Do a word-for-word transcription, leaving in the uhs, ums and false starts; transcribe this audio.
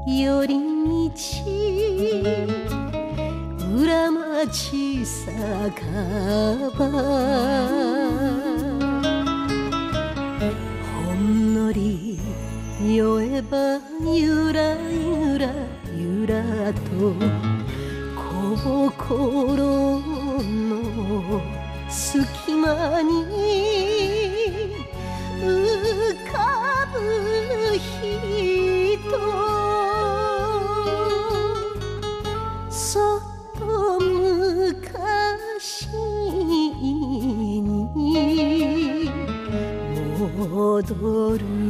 寄り道裏町酒場ほんのり酔えばゆらゆらゆらと心の隙間に浮かぶ人そっと昔に戻る